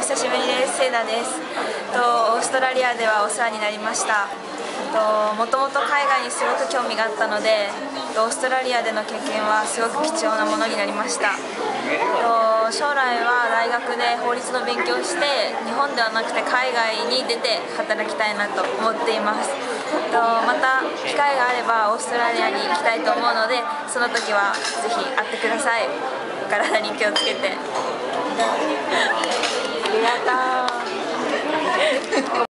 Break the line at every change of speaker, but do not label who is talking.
久しぶりです。セイナです。オーストラリアではお世話になりました。もともと海外にすごく興味があったので、オーストラリアでの経験はすごく貴重なものになりました。将来は大学で法律の勉強をして日本ではなくて海外に出て働きたいなと思っています。また機会があればオーストラリアに行きたいと思うので、その時はぜひ会ってください。体に気をつけて。ありがとう。